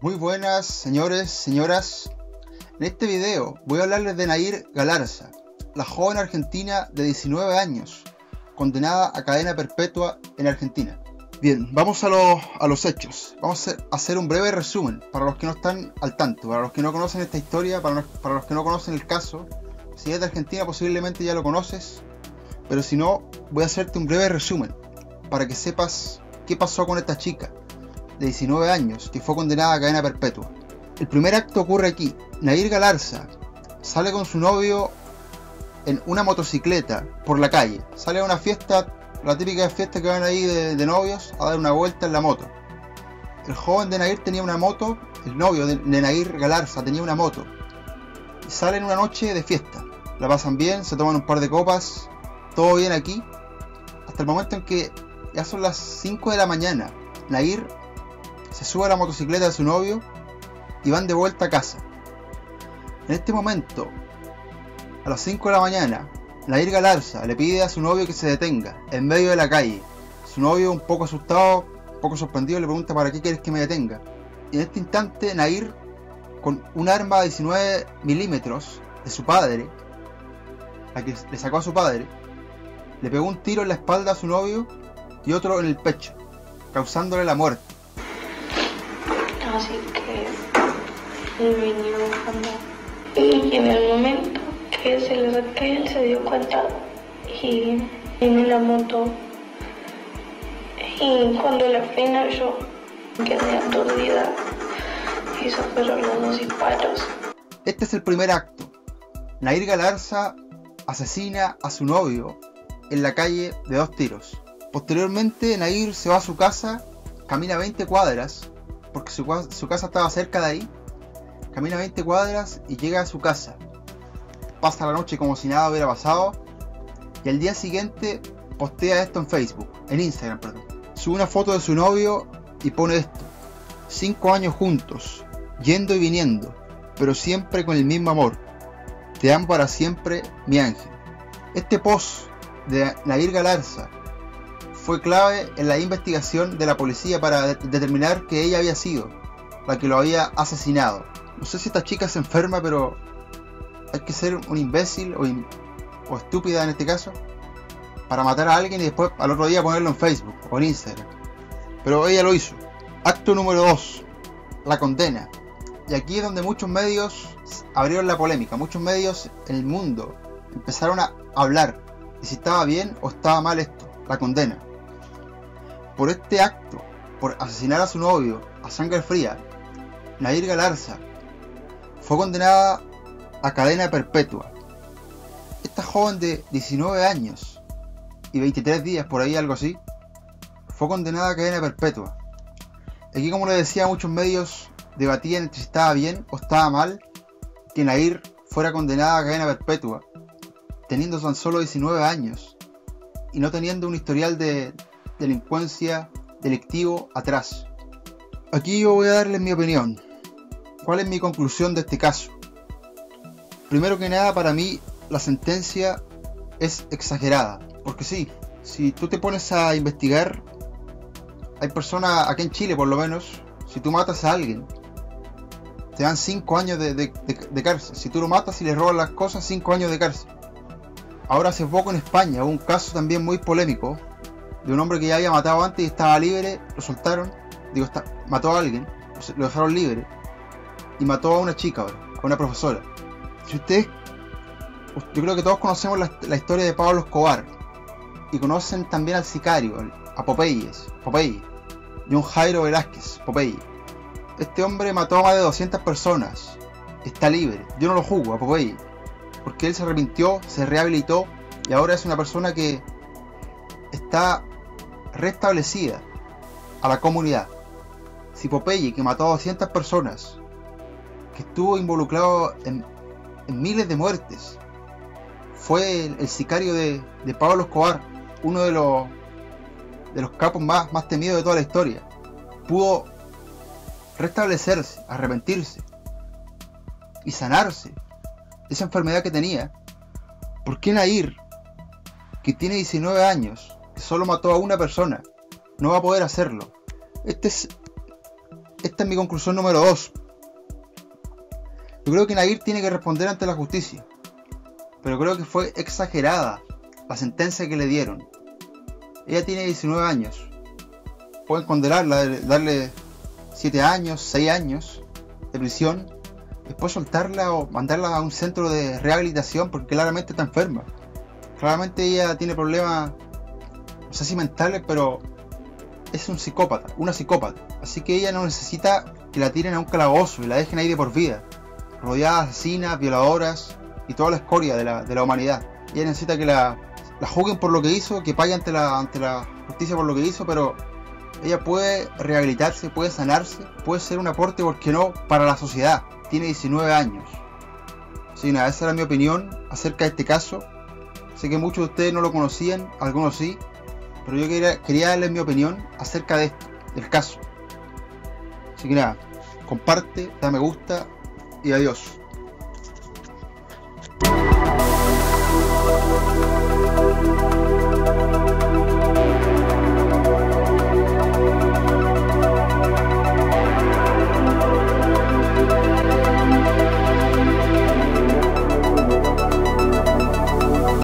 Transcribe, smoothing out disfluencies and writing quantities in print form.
Muy buenas, señores, señoras. En este video voy a hablarles de Nair Galarza, la joven argentina de 19 años, condenada a cadena perpetua en Argentina. Bien, vamos a los hechos. Vamos a hacer un breve resumen para los que no están al tanto, para los que no conocen esta historia, para los que no conocen el caso. Si es de Argentina posiblemente ya lo conoces, pero si no, voy a hacerte un breve resumen para que sepas qué pasó con esta chica de 19 años que fue condenada a cadena perpetua. El primer acto ocurre aquí. Nair Galarza sale con su novio en una motocicleta por la calle. Sale a una fiesta, la típica fiesta que van ahí de novios, a dar una vuelta en la moto. El joven de Nair tenía una moto, el novio de Nair Galarza tenía una moto. Y salen una noche de fiesta. La pasan bien, se toman un par de copas, todo bien aquí. Hasta el momento en que ya son las 5 de la mañana. Nair se sube a la motocicleta de su novio y van de vuelta a casa. En este momento, a las 5 de la mañana, Nair Galarza le pide a su novio que se detenga en medio de la calle. Su novio, un poco asustado, un poco sorprendido, le pregunta: ¿para qué quieres que me detenga? Y en este instante, Nair, con un arma de 19 milímetros de su padre, la que le sacó a su padre, le pegó un tiro en la espalda a su novio y otro en el pecho, causándole la muerte. Así que él venía buscando, y en el momento que se le acerqué, él se dio cuenta y vino en la moto, y cuando la frena yo quedé aturdida y se fueron los dos disparos. Este es el primer acto. Nair Galarza asesina a su novio en la calle de 2 tiros. Posteriormente, Nair se va a su casa, camina 20 cuadras, porque su casa estaba cerca de ahí. Camina 20 cuadras y llega a su casa. Pasa la noche como si nada hubiera pasado. Y al día siguiente postea esto en Facebook, en Instagram, perdón. Sube una foto de su novio y pone esto: 5 años juntos, yendo y viniendo, pero siempre con el mismo amor. Te amo para siempre, mi ángel. Este post de Nair Galarza fue clave en la investigación de la policía para determinar que ella había sido la que lo había asesinado. No sé si esta chica se enferma, pero hay que ser un imbécil o estúpida en este caso para matar a alguien y después al otro día ponerlo en Facebook o en Instagram. Pero ella lo hizo. Acto número 2. La condena. Y aquí es donde muchos medios abrieron la polémica. Muchos medios en el mundo empezaron a hablar de si estaba bien o estaba mal esto, la condena. Por este acto, por asesinar a su novio a sangre fría, Nair Galarza fue condenada a cadena perpetua. Esta joven de 19 años y 23 días, por ahí algo así, fue condenada a cadena perpetua. Aquí, como les decía, muchos medios debatían entre si estaba bien o estaba mal que Nair fuera condenada a cadena perpetua, teniendo tan solo 19 años y no teniendo un historial de delincuencia delictivo atrás. Aquí yo voy a darles mi opinión. ¿Cuál es mi conclusión de este caso? Primero que nada, para mí la sentencia es exagerada, porque sí, si tú te pones a investigar, hay personas, aquí en Chile por lo menos, si tú matas a alguien, te dan 5 años de cárcel. Si tú lo matas y le robas las cosas, 5 años de cárcel. Ahora hace poco en España hubo un caso también muy polémico de un hombre que ya había matado antes y estaba libre, lo soltaron, mató a alguien, lo dejaron libre y mató a una chica ahora, a una profesora. Si ustedes, yo creo que todos conocemos la historia de Pablo Escobar y conocen también al sicario, a Popeye, John Jairo Velázquez, Popeye. Este hombre mató a más de 200 personas, está libre. Yo no lo juzgo a Popeye, porque él se arrepintió, se rehabilitó y ahora es una persona que está restablecida a la comunidad. Si Popeye, que mató a 200 personas, que estuvo involucrado en miles de muertes, fue el sicario de Pablo Escobar, uno de los capos más temidos de toda la historia, pudo restablecerse, arrepentirse y sanarse de esa enfermedad que tenía, ¿por qué Nair, que tiene 19 años, que solo mató a una persona, no va a poder hacerlo? Este es esta es mi conclusión número 2. Yo creo que Nahir tiene que responder ante la justicia, pero creo que fue exagerada la sentencia que le dieron. Ella tiene 19 años. Pueden condenarla, darle 7 años, 6 años de prisión, después soltarla o mandarla a un centro de rehabilitación porque claramente está enferma. Claramente ella tiene problemas, no sé si mentales, pero es un psicópata, una psicópata. Así que ella no necesita que la tiren a un calabozo y la dejen ahí de por vida, rodeada de asesinas, violadoras y toda la escoria de la humanidad. Ella necesita que la juzguen por lo que hizo, que pague ante la justicia por lo que hizo, pero ella puede rehabilitarse, puede sanarse, puede ser un aporte, ¿por qué no?, para la sociedad. Tiene 19 años. Así que nada, esa era mi opinión acerca de este caso. Sé que muchos de ustedes no lo conocían, algunos sí, pero yo quería darles mi opinión acerca de esto, del caso. Así que nada, comparte, da me gusta y adiós.